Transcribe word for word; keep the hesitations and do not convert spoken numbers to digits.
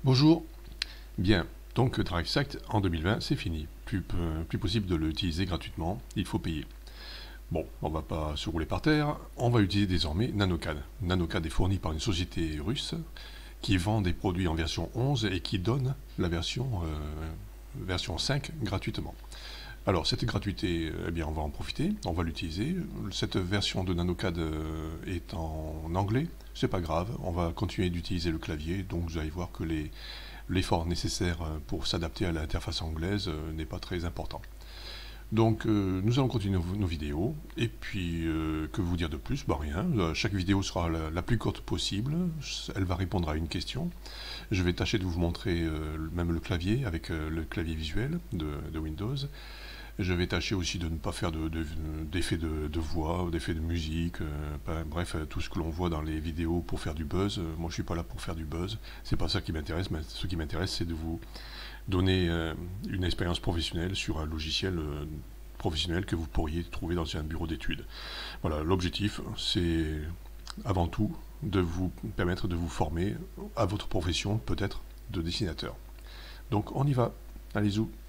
Bonjour. Bien, donc DriveSight en deux mille vingt, c'est fini. Plus, plus possible de l'utiliser gratuitement, il faut payer. Bon, on va pas se rouler par terre, on va utiliser désormais NanoCAD. NanoCAD est fourni par une société russe qui vend des produits en version onze et qui donne la version, euh, version cinq gratuitement. Alors, cette gratuité, eh bien, on va en profiter, on va l'utiliser. Cette version de NanoCAD est en anglais, c'est pas grave, on va continuer d'utiliser le clavier, donc vous allez voir que les, l'effort nécessaire pour s'adapter à l'interface anglaise n'est pas très important. Donc, euh, nous allons continuer nos, nos vidéos, et puis, euh, que vous dire de plus? Bah rien, chaque vidéo sera la, la plus courte possible, elle va répondre à une question. Je vais tâcher de vous montrer euh, même le clavier, avec euh, le clavier visuel de, de Windows. Je vais tâcher aussi de ne pas faire d'effets de, de, de, de voix, d'effets de musique, euh, pas, bref, tout ce que l'on voit dans les vidéos pour faire du buzz. Euh, moi, je suis pas là pour faire du buzz. C'est pas ça qui m'intéresse, mais ce qui m'intéresse, c'est de vous donner euh, une expérience professionnelle sur un logiciel euh, professionnel que vous pourriez trouver dans un bureau d'études. Voilà, l'objectif, c'est avant tout de vous permettre de vous former à votre profession, peut-être de dessinateur. Donc, on y va. Allez-y.